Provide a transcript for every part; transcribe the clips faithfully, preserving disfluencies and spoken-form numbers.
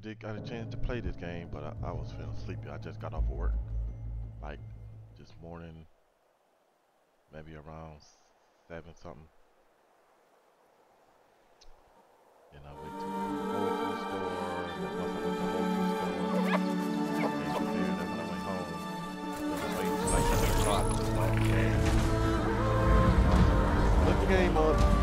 did got a chance to play this game, but I, I was feeling sleepy. I just got off of work, like this morning, maybe around seven something. And I went to the Whole Food store. And once I went to the Whole Food store, came from there. Then when I went home, I was waiting till like seven o'clock to start the game. Put the game up.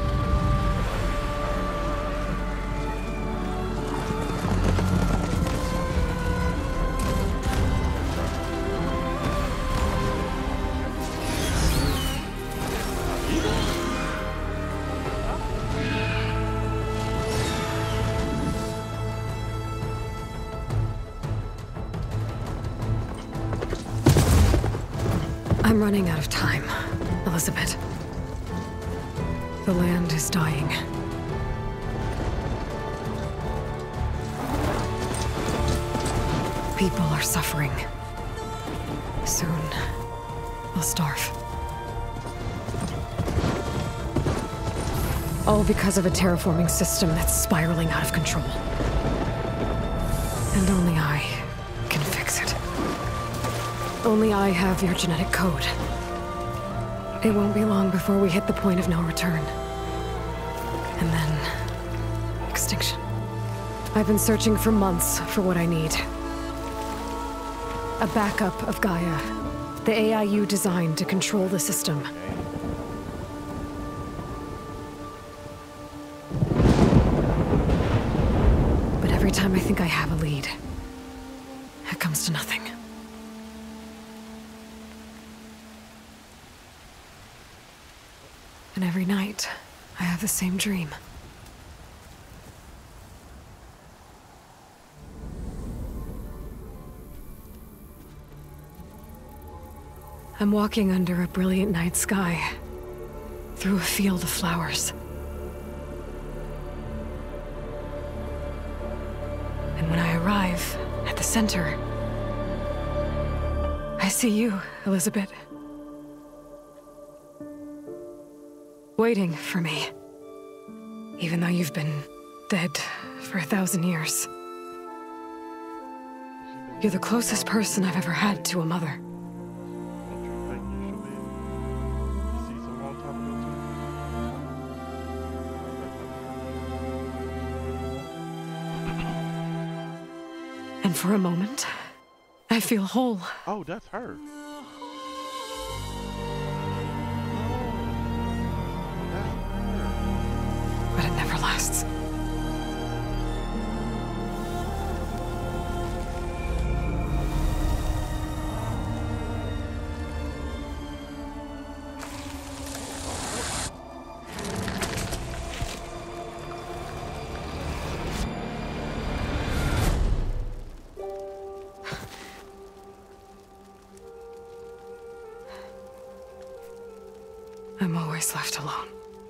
I'm running out of time, Elizabeth. The land is dying. People are suffering. Soon, they'll starve. All because of a terraforming system that's spiraling out of control. And only I can fix it. Only I have your genetic code. It won't be long before we hit the point of no return. And then... extinction. I've been searching for months for what I need. A backup of Gaia. The A I you designed to control the system. But every time I think I have a lead, it comes to nothing. And every night, I have the same dream. I'm walking under a brilliant night sky, through a field of flowers. And when I arrive at the center, I see you, Elizabeth. Waiting for me. Even though you've been dead for a thousand years. You're the closest person I've ever had to a mother. And for a moment, I feel whole. Oh, that's her. But it never lasts. I'm always left alone.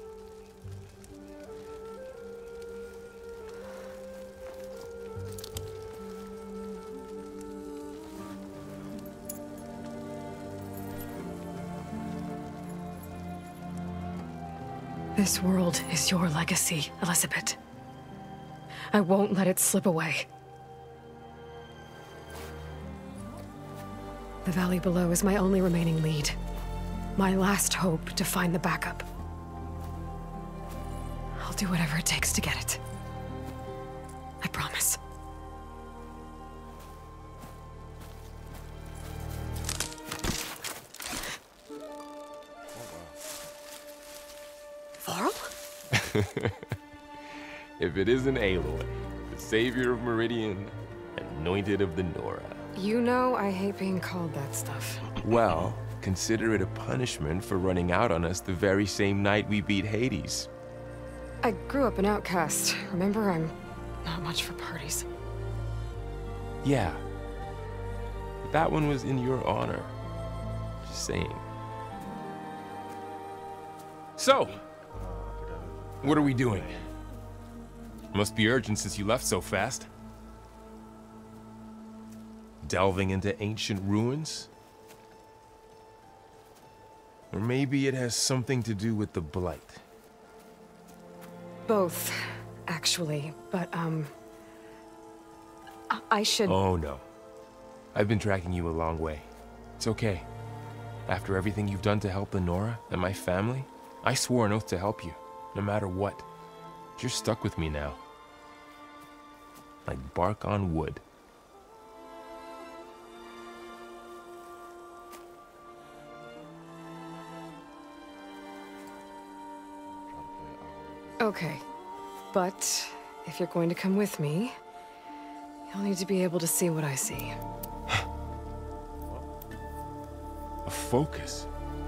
This world is your legacy, Elizabeth. I won't let it slip away. The valley below is my only remaining lead. My last hope to find the backup. I'll do whatever it takes to get it. I promise. Varl? If it isn't Aloy, the savior of Meridian, anointed of the Nora. You know I hate being called that stuff. Well, consider it a punishment for running out on us the very same night we beat Hades. I grew up an outcast. Remember, I'm not much for parties. Yeah. But that one was in your honor. Just saying. So, what are we doing? Must be urgent since you left so fast. Delving into ancient ruins? Or maybe it has something to do with the Blight. Both, actually, but, um... I, I should... Oh, no. I've been tracking you a long way. It's okay. After everything you've done to help Lenora and my family, I swore an oath to help you, no matter what. You're stuck with me now. Like bark on wood. Okay, but if you're going to come with me, you'll need to be able to see what I see. A focus?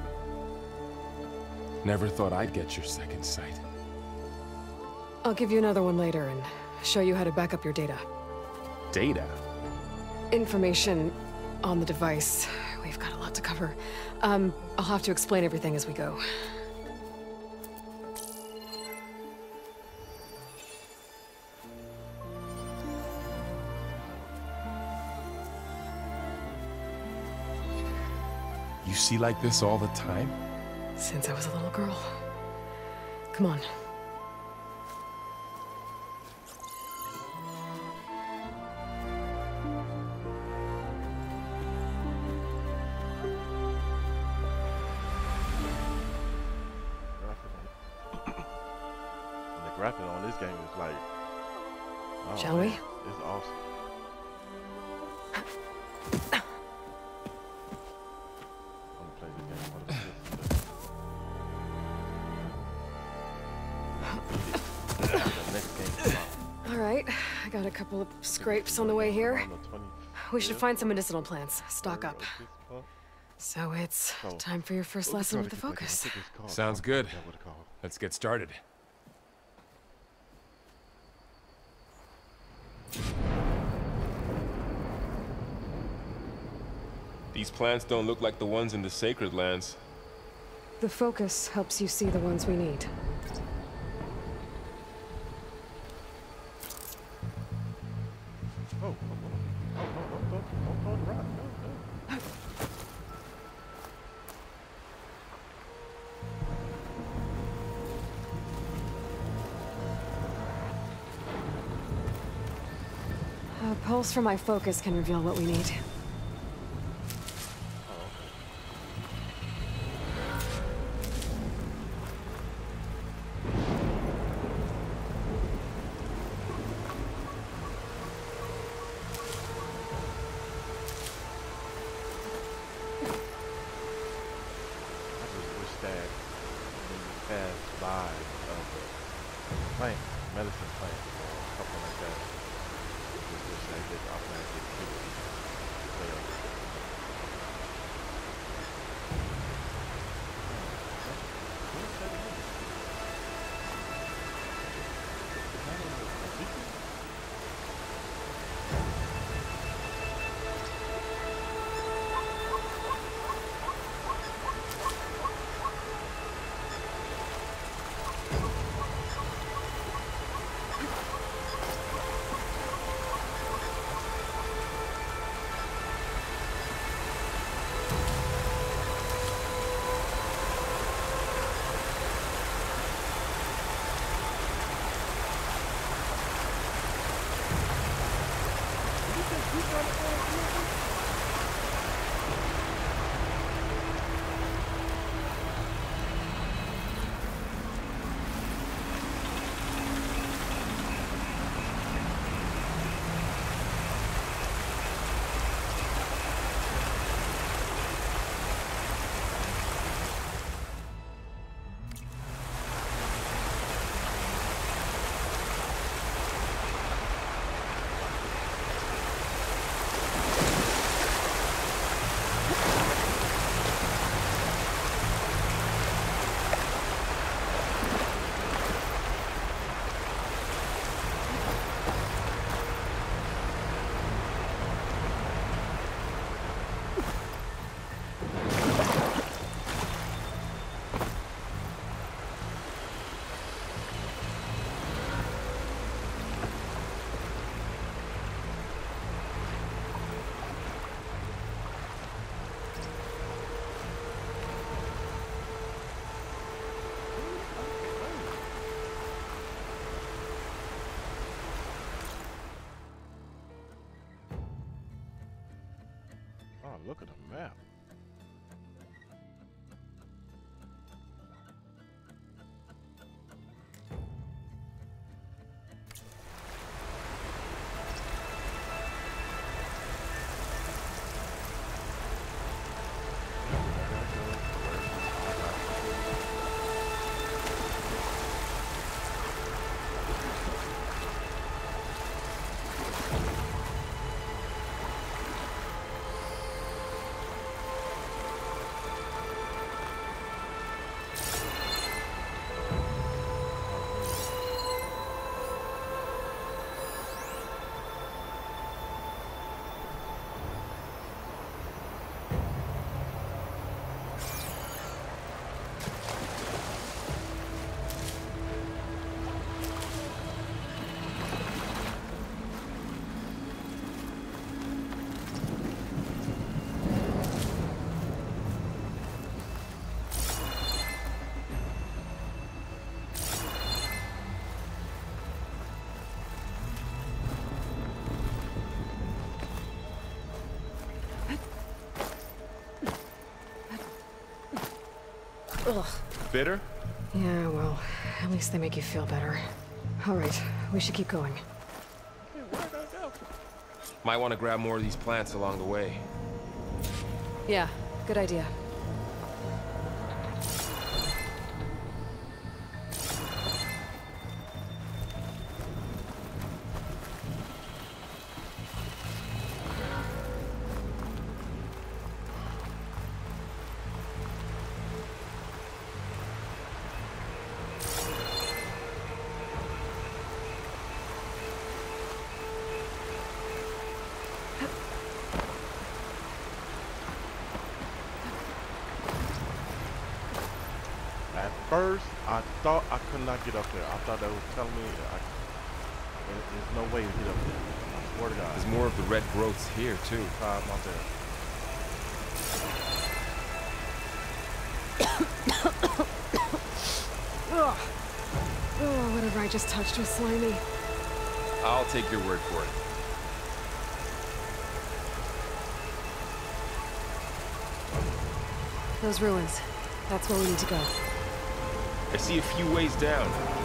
Never thought I'd get your second sight. I'll give you another one later and show you how to back up your data. Data? Information on the device. We've got a lot to cover. Um, I'll have to explain everything as we go. You see like this all the time? Since I was a little girl. Come on. And the graphic on this game is like, oh, Shall man, we? It's awesome. I'm gonna play the game. What is this? The next game is out. All right, I got a couple of scrapes on the way here. On the twenty-fifth. We should find some medicinal plants. Stock up. So it's So, time for your first What we lesson call with the it, like, I focus. think it's called- Sounds I good. forgot what it's called. Let's get started. These plants don't look like the ones in the Sacred Lands. The focus helps you see the ones we need. Oh, oh, oh, oh, no, don't, don't, don't throw the rock. No, no. A pulse from my focus can reveal what we need. I just wish that when you pass by of a plant, medicine plant, or something like that, I just wish that it automatically killed you. look at the map. Ugh. Bitter? Yeah, well, at least they make you feel better. All right, we should keep going. Might want to grab more of these plants along the way. Yeah, good idea. At first, I thought I could not get up there. I thought they was telling me I, there- there's no way to get up there. I swear to God. There's more of the red growths here, too. Five out there. Ugh. Oh, whatever I just touched was slimy. I'll take your word for it. Those ruins. That's where we need to go. I see a few ways down.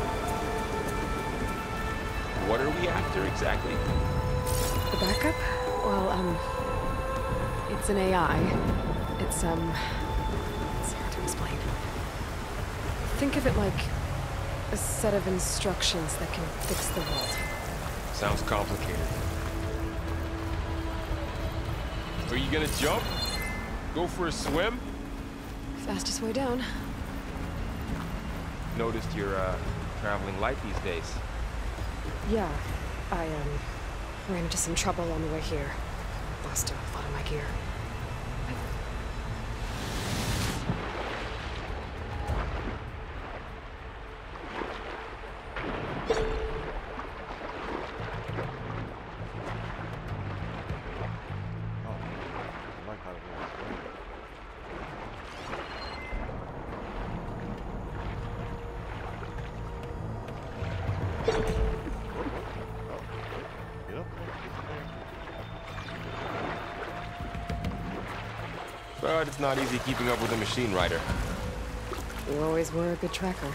What are we after exactly? The backup? Well, um... it's an A I. It's, um... it's hard to explain. Think of it like a set of instructions that can fix the world. Sounds complicated. Are you gonna jump? Go for a swim? Fastest way down. Noticed you're, uh, traveling light these days. Yeah, I, um, ran into some trouble on the way here. Lost a lot of my gear. Oh, I like how it was. Get up there. But it's not easy keeping up with a machine rider. You always were a good tracker.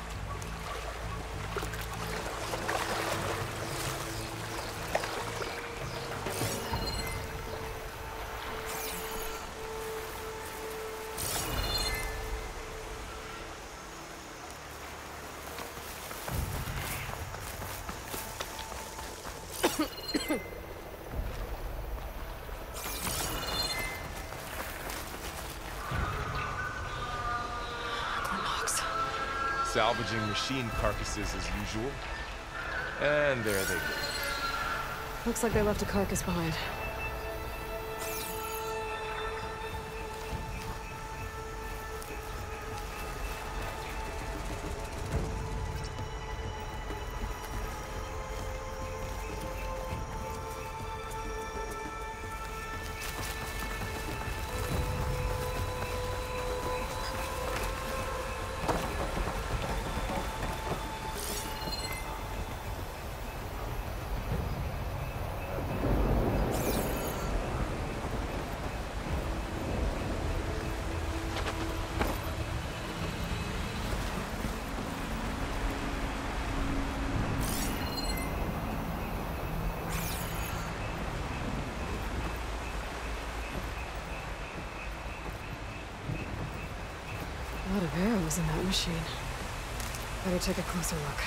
Glennox. Salvaging machine carcasses as usual. And there they go. Looks like they left a carcass behind. of arrows in that machine. Better take a closer look.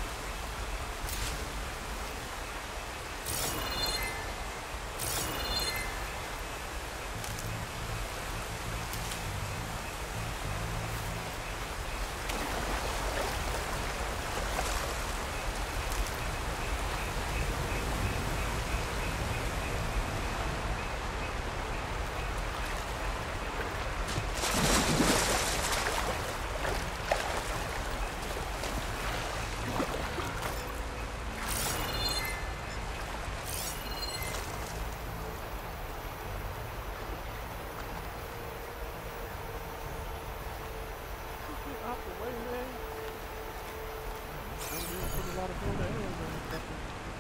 Out the way, man. Don't really put a lot of gold arrows on this stuff.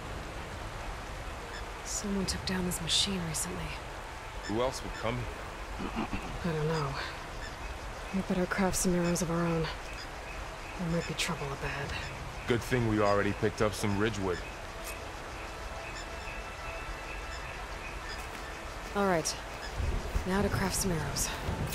Someone took down this machine recently. Who else would come here? I don't know. We better craft some arrows of our own. There might be trouble up ahead. Good thing we already picked up some ridgewood. All right. Now to craft some arrows.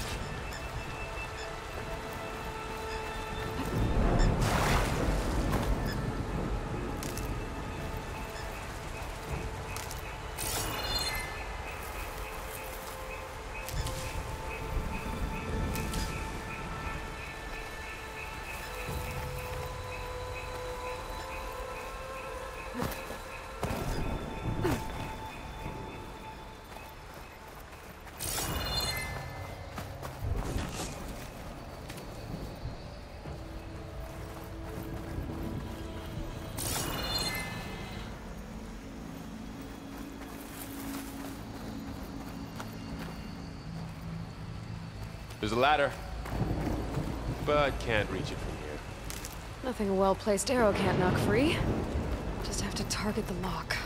There's a ladder, but can't reach it from here. Nothing a well-placed arrow can't knock free. Just have to target the lock.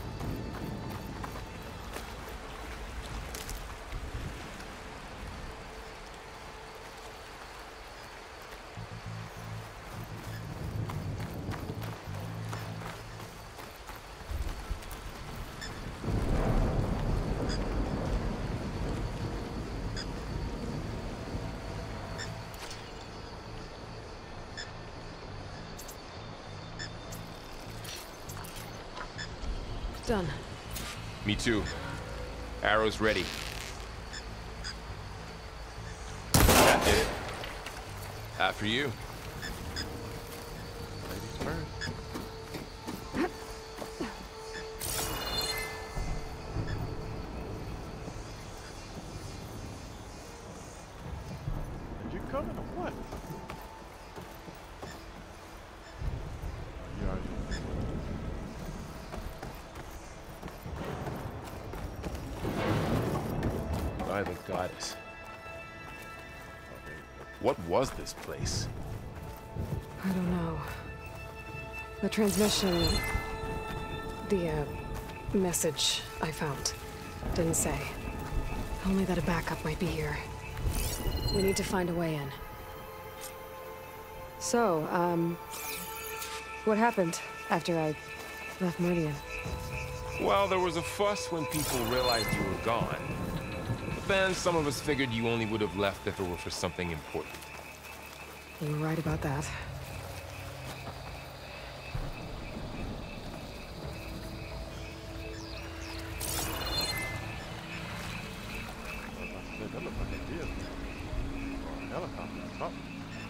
Done. Me too. Arrows ready. That did it. After you. Ladies first. Did you coming or what? You already. By the goddess. What was this place? I don't know. The transmission... The, uh, message I found didn't say. Only that a backup might be here. We need to find a way in. So, um... what happened after I left Meridian? Well, there was a fuss when people realized you were gone. But then some of us figured you only would have left if it were for something important. You were right about that. That looked like a deer. Or a helicopter or something.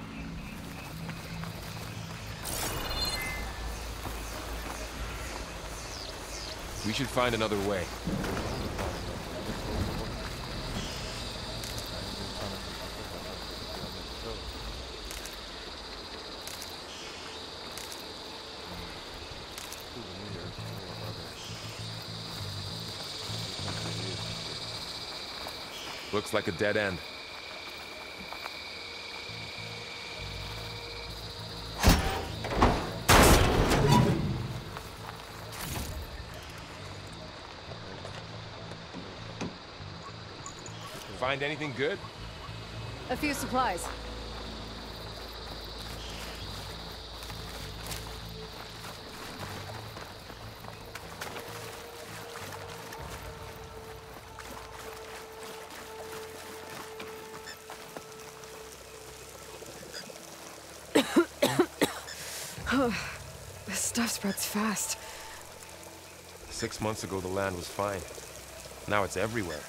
We should find another way. Looks like a dead end. Find anything good? A few supplies. This stuff spreads fast. Six months ago, the land was fine. Now it's everywhere.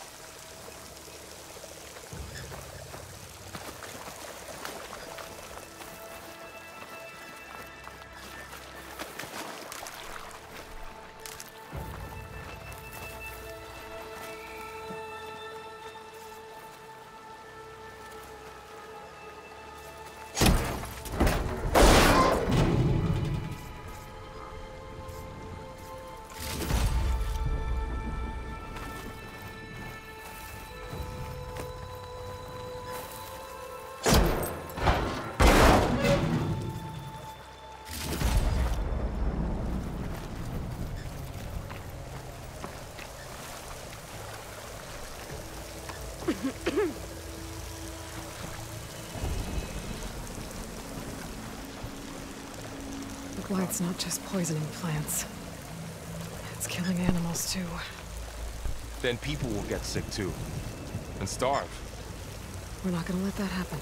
The blight's not just poisoning plants. It's killing animals too. Then people will get sick too. And starve. We're not gonna let that happen.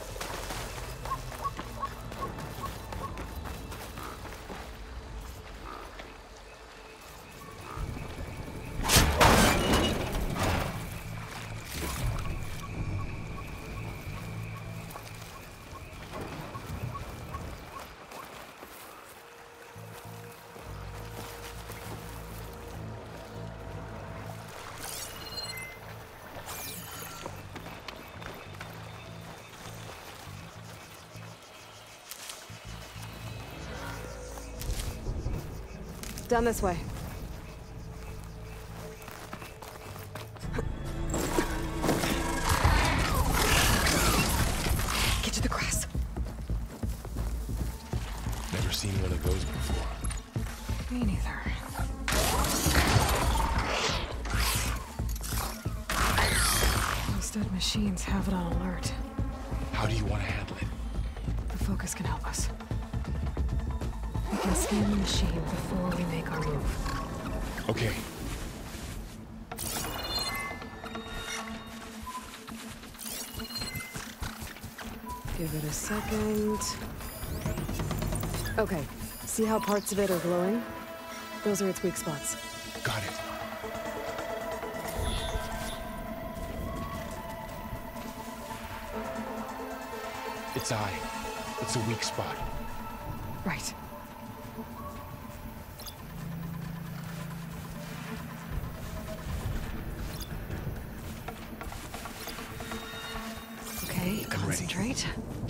Down this way. Get to the grass. Never seen one of those before. Me neither. Those dead machines have it on alert. How do you want to handle it? The focus can help us. We can scan the machine before we make our move. Okay. Give it a second. Okay, see how parts of it are glowing? Those are its weak spots. Got it. Its eye. It's a weak spot. Right. Okay, concentrate.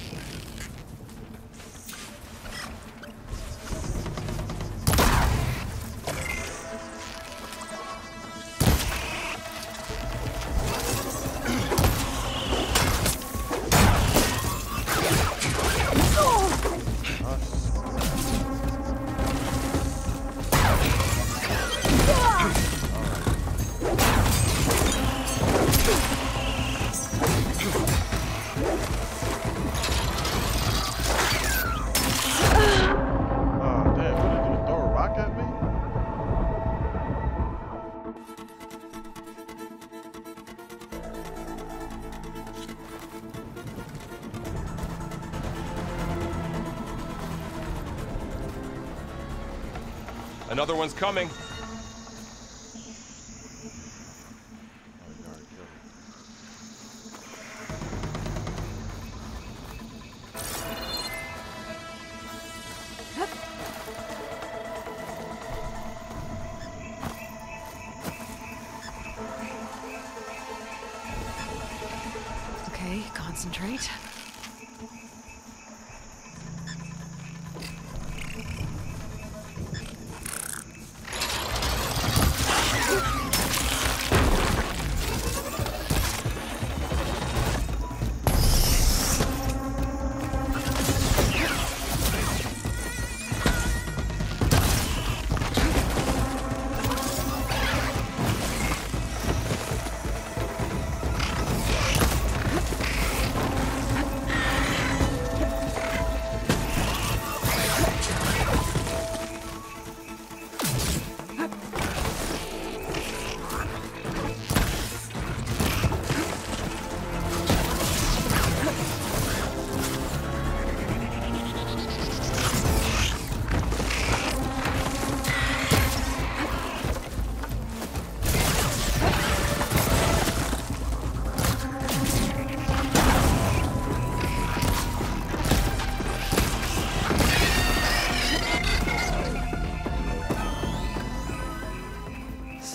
Another one's coming. Okay, concentrate.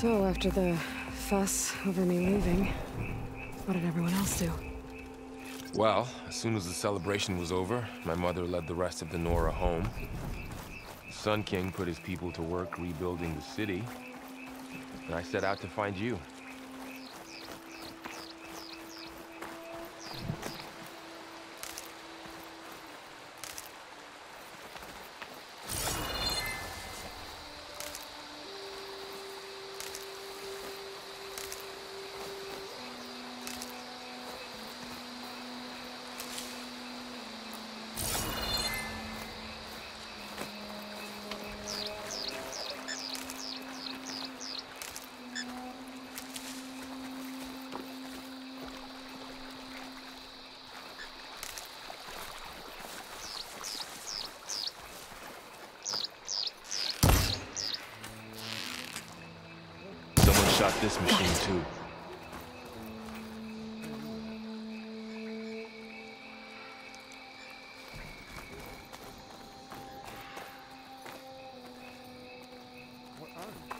So, after the fuss over me leaving, what did everyone else do? Well, as soon as the celebration was over, my mother led the rest of the Nora home. The Sun King put his people to work rebuilding the city, and I set out to find you. Shot this machine too. What are you?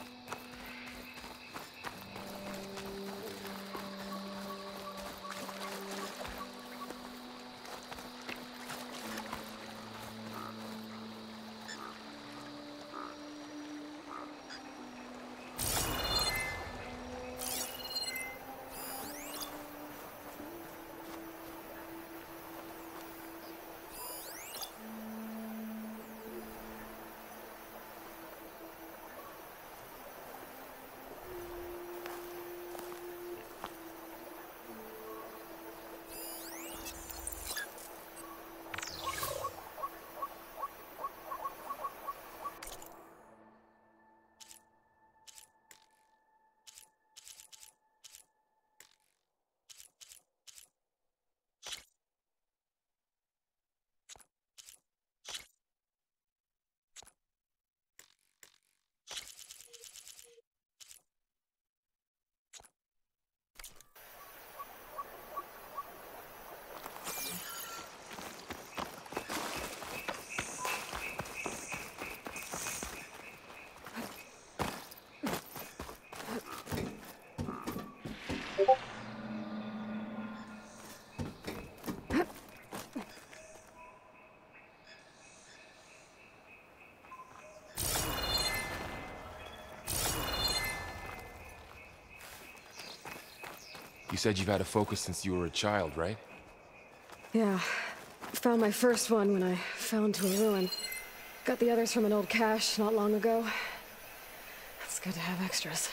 You said you've had a focus since you were a child, right? Yeah. Found my first one when I fell into a ruin. Got the others from an old cache not long ago. It's good to have extras.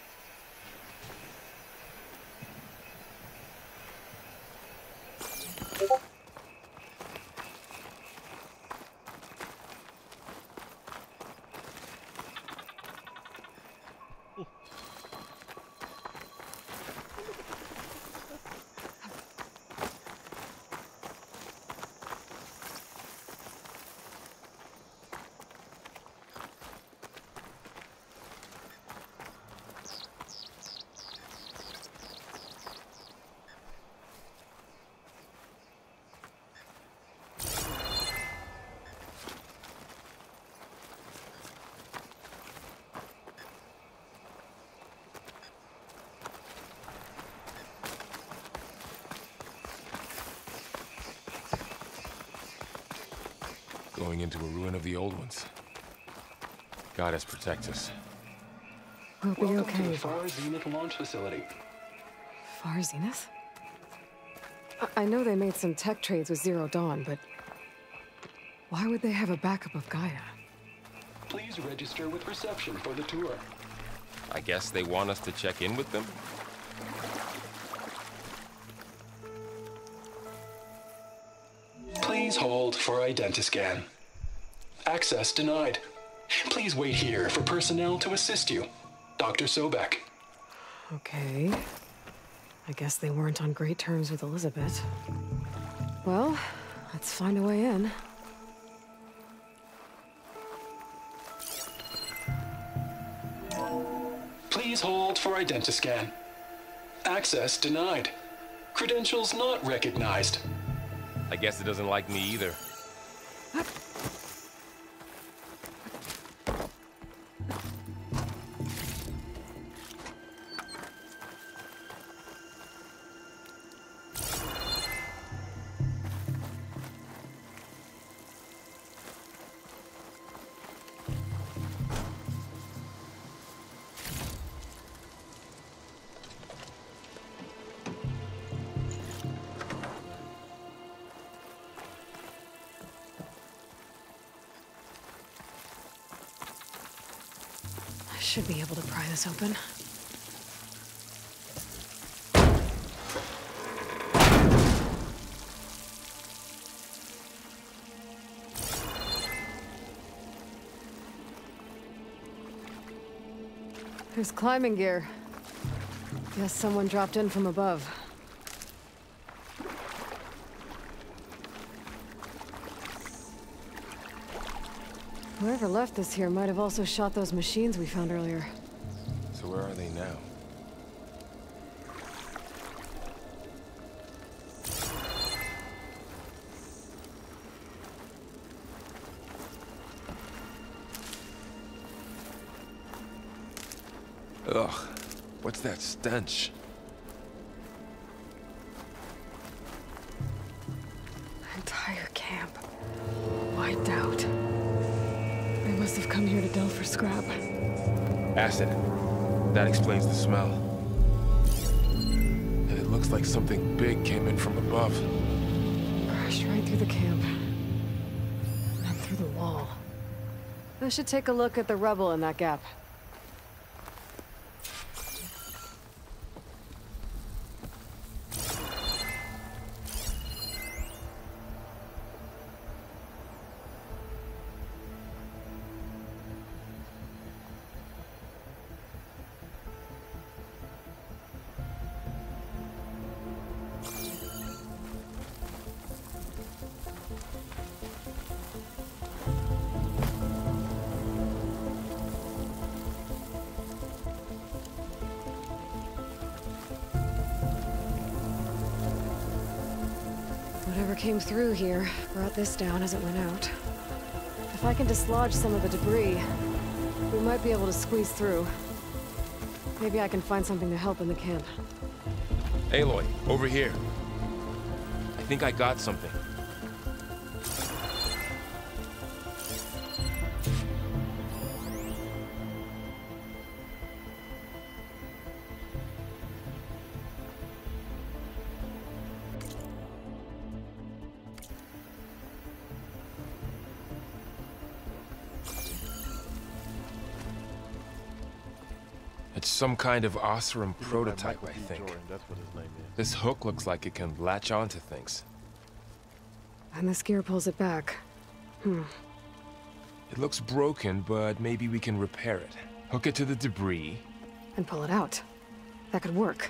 Going into a ruin of the old ones. Goddess protect us. We'll be Welcome okay. to the Far Zenith launch facility. Far Zenith? I, I know they made some tech trades with Zero Dawn, but why would they have a backup of Gaia? Please register with reception for the tour. I guess they want us to check in with them? Please hold for identiscan. Access denied. Please wait here for personnel to assist you. Doctor Sobek. Okay. I guess they weren't on great terms with Elizabeth. Well, let's find a way in. Please hold for identiscan. Access denied. Credentials not recognized. I guess it doesn't like me either. Should be able to pry this open. There's climbing gear. Guess someone dropped in from above. Whoever left this here might have also shot those machines we found earlier. So where are they now? Ugh, what's that stench? Entire camp. Wiped out. They must have come here to delve for scrap. Acid. That explains the smell. And it looks like something big came in from above. Crashed right through the camp. And then through the wall. I should take a look at the rubble in that gap. Whatever came through here brought this down as it went out. If I can dislodge some of the debris, we might be able to squeeze through. Maybe I can find something to help in the camp. Aloy, over here. I think I got something. It's some kind of Osram prototype, I think. Jordan, that's what his name is. This hook looks like it can latch onto things. And this gear pulls it back. Hmm. It looks broken, but maybe we can repair it. Hook it to the debris. And pull it out. That could work.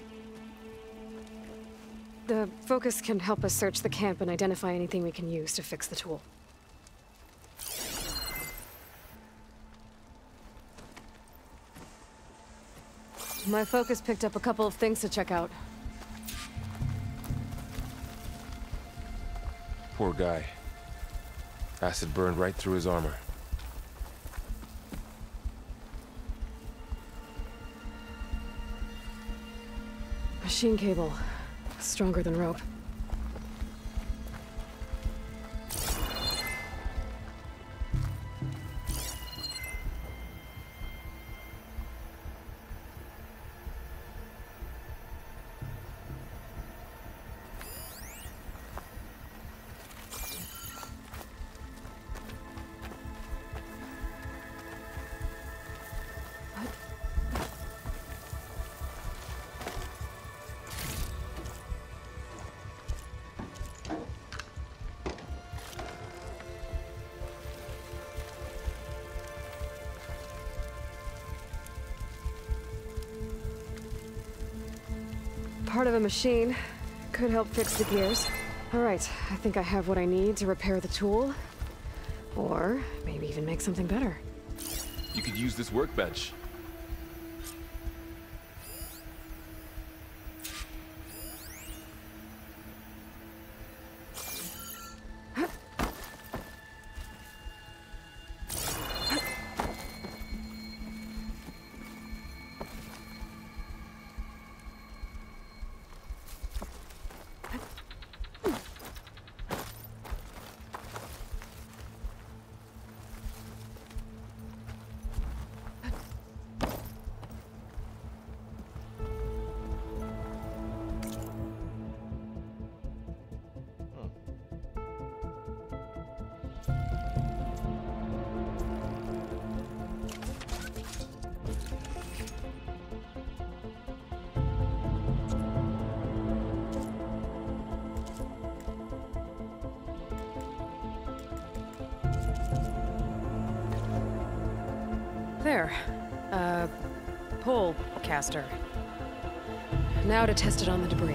The focus can help us search the camp and identify anything we can use to fix the tool. My focus picked up a couple of things to check out. Poor guy. Acid burned right through his armor. Machine cable. Stronger than rope. Part of a machine. Could help fix the gears. All right, I think I have what I need to repair the tool. Or maybe even make something better. You could use this workbench. There. Uh, pole caster. Now to test it on the debris.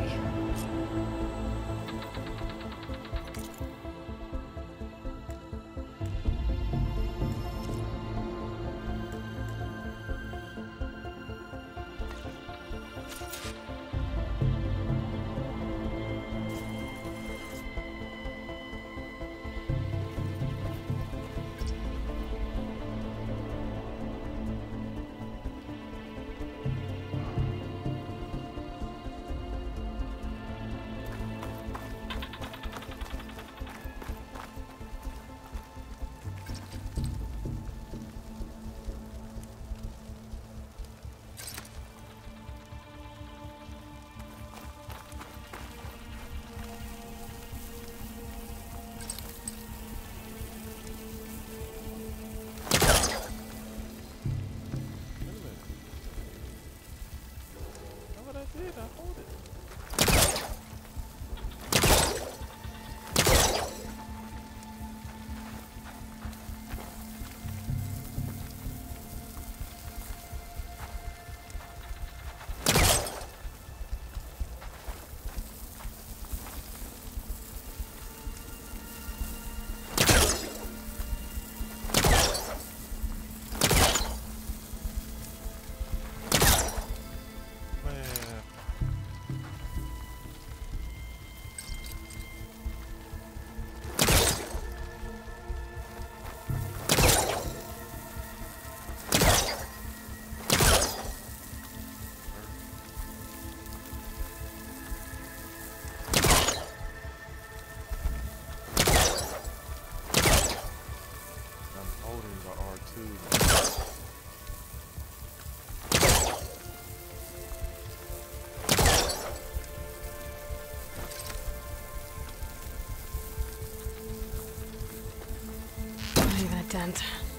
Dent.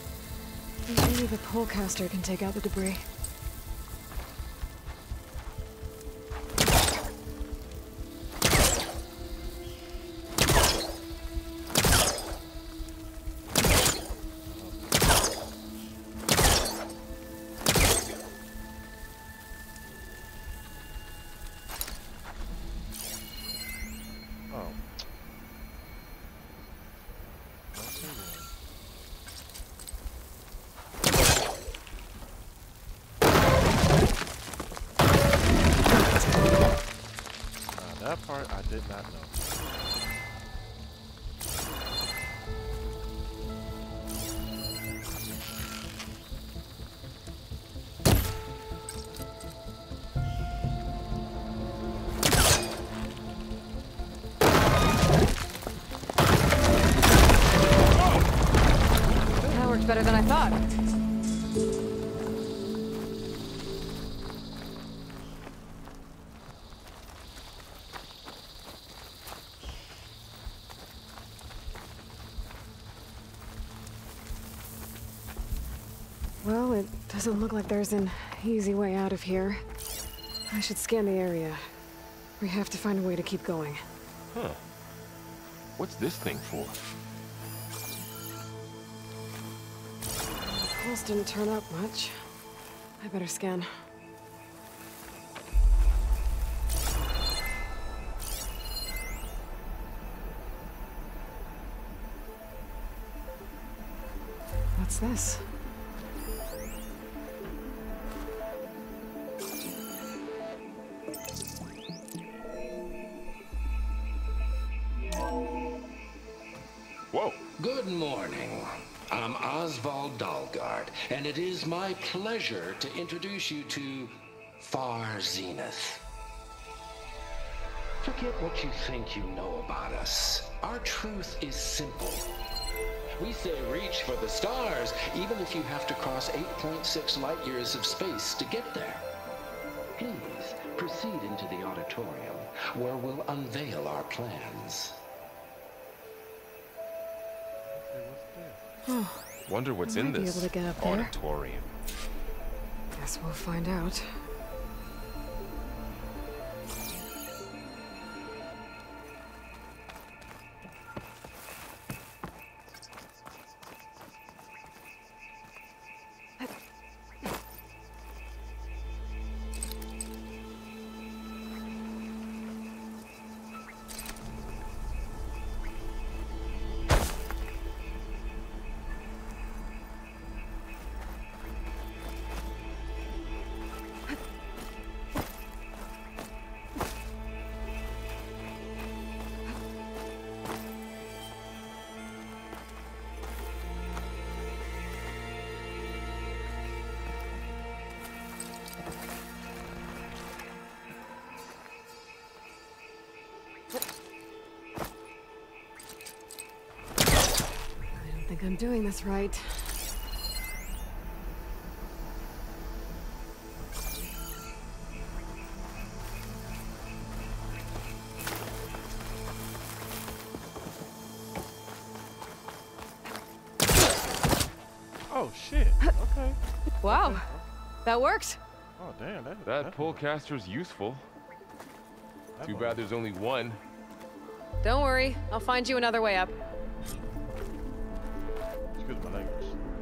Maybe the polecaster can take out the debris. That part I did not know. That worked better than I thought. Well, it doesn't look like there's an easy way out of here. I should scan the area. We have to find a way to keep going. Huh. What's this thing for? The pulse didn't turn up much. I better scan. What's this? Whoa. Good morning. I'm Oswald Dalgard, and it is my pleasure to introduce you to Far Zenith. Forget what you think you know about us. Our truth is simple. We say reach for the stars, even if you have to cross eight point six light years of space to get there. Please proceed into the auditorium, where we'll unveil our plans. Oh, Wonder what's I in might be this able to get up there. auditorium. guess we'll find out. I'm doing this right. Oh shit. Okay. Wow, that worked. Oh damn, that That pullcaster's useful. that Too one- bad there's only one. Don't worry, I'll find you another way up. Excuse my language.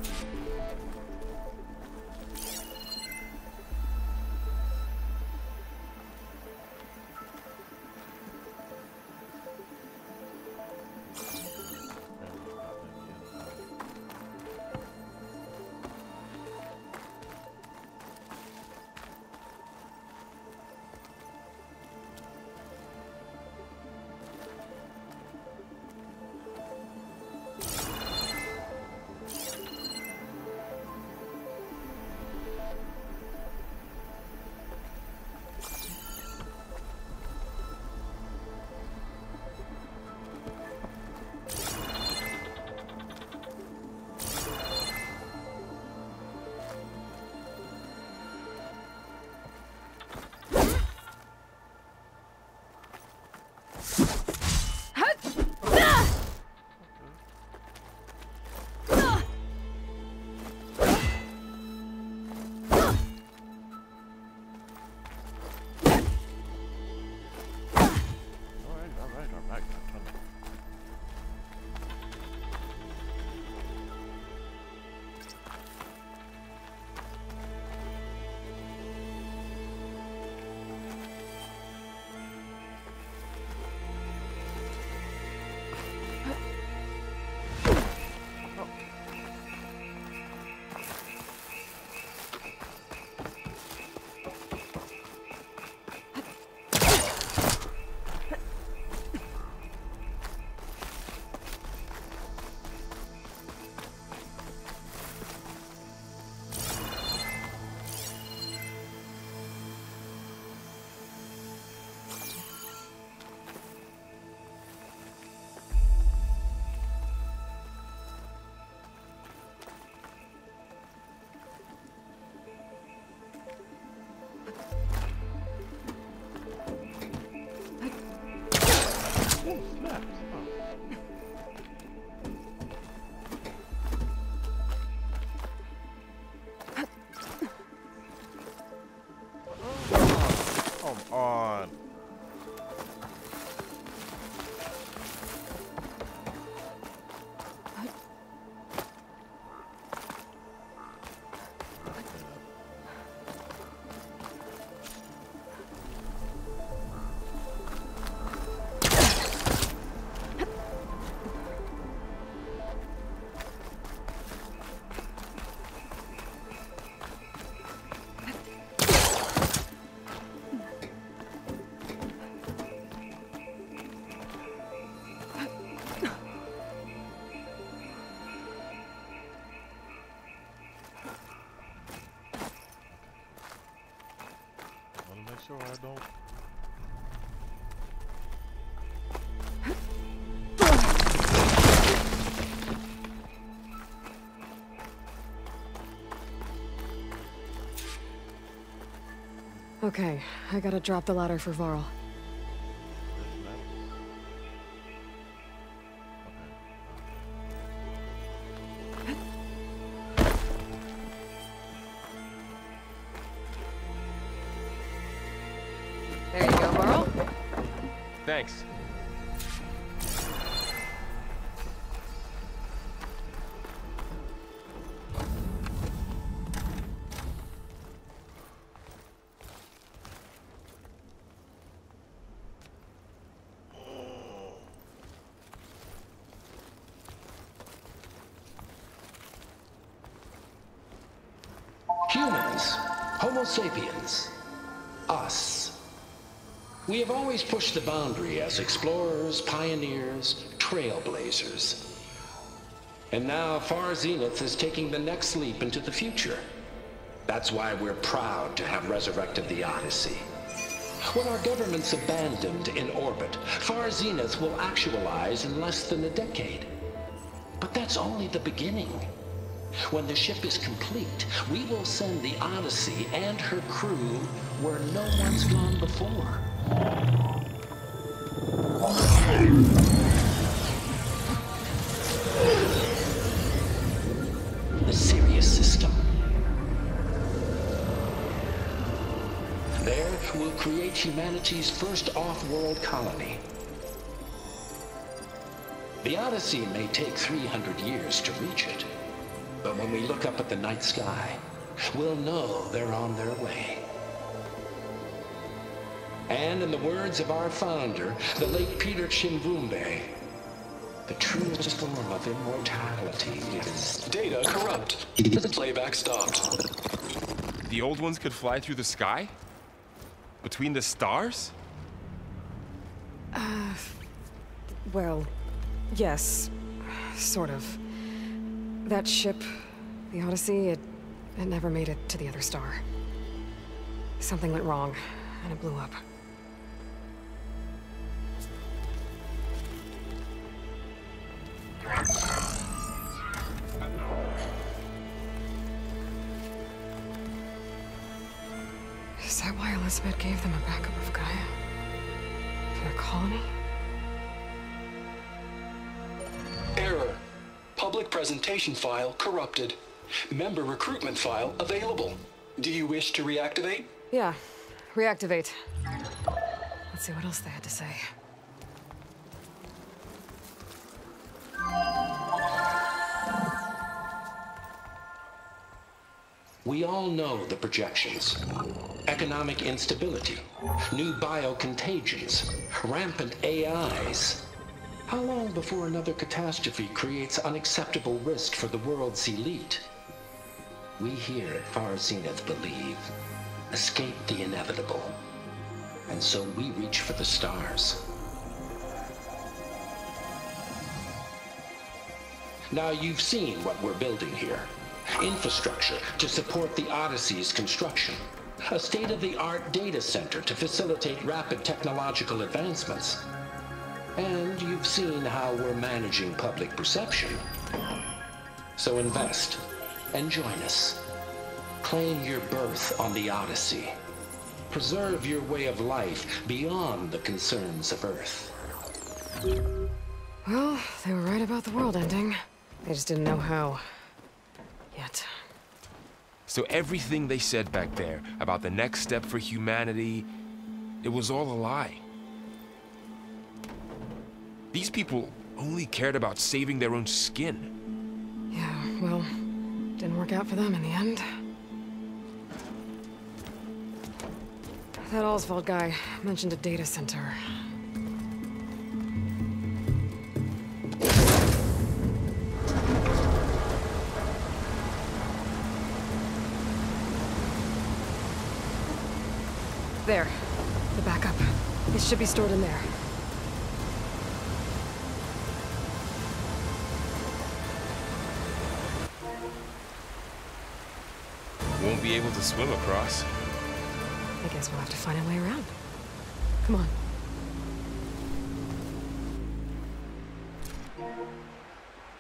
Sure, I don't. Okay, I gotta drop the ladder for Varl. There you go, Varl. Thanks. Humans, Homo sapiens, us. We have always pushed the boundary as explorers, pioneers, trailblazers. And now Far Zenith is taking the next leap into the future. That's why we're proud to have resurrected the Odyssey. When our government's abandoned in orbit, Far Zenith will actualize in less than a decade. But that's only the beginning. When the ship is complete, we will send the Odyssey and her crew where no one's gone before. The Sirius system. There, we'll create humanity's first off-world colony. The Odyssey may take three hundred years to reach it, but when we look up at the night sky, we'll know they're on their way. And in the words of our founder, the late Peter Chimbumbe, the truest form of immortality is... Data corrupt. Playback stopped. The old ones could fly through the sky? Between the stars? Uh, well, yes, sort of. That ship, the Odyssey, it, it never made it to the other star. Something went wrong, and it blew up. Is that why Elizabeth gave them a backup of Gaia? For their colony? Error. Public presentation file corrupted. Member recruitment file available. Do you wish to reactivate? Yeah, reactivate. Let's see what else they had to say. We all know the projections. Economic instability, new biocontagions, rampant A Is. How long before another catastrophe creates unacceptable risk for the world's elite? We here at Far Zenith believe, escape the inevitable. And so we reach for the stars. Now you've seen what we're building here. Infrastructure to support the Odyssey's construction. A state-of-the-art data center to facilitate rapid technological advancements. And you've seen how we're managing public perception. So invest and join us. Claim your berth on the Odyssey. Preserve your way of life beyond the concerns of Earth. Well, they were right about the world ending. They just didn't know how. Yet. So everything they said back there about the next step for humanity, it was all a lie. These people only cared about saving their own skin. Yeah, well, didn't work out for them in the end. That Oswald guy mentioned a data center. There. The backup. It should be stored in there. Won't be able to swim across. I guess we'll have to find a way around. Come on.